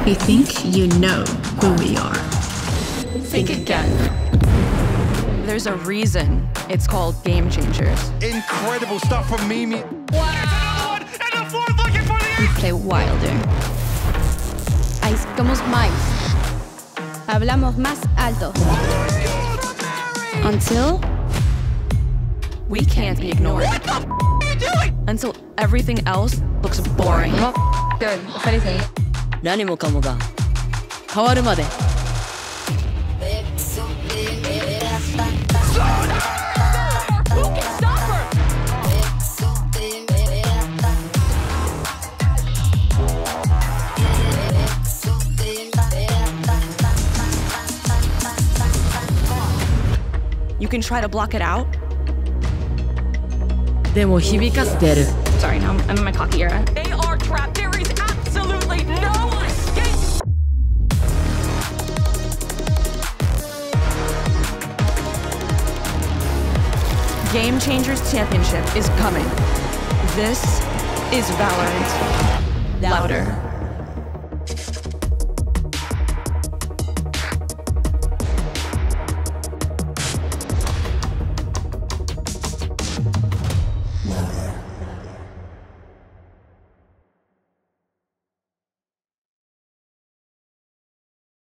We think you know who we are. Think again. There's a reason it's called Game Changers. Incredible stuff from Mimi. Wow. And the fourth looking for the We play wilder. Aiscamos mais. Hablamos más alto. Until we can't be ignored. What are you doing? Until everything else looks boring. Good. Felices. 何もかもが変わるまで Who can stop her? You can try to block it out. でも響かせてやる Sorry, now I'm in my cocky era. They are trapped. There is absolutely no escape. Game Changers Championship is coming. This is VALORANT. Louder.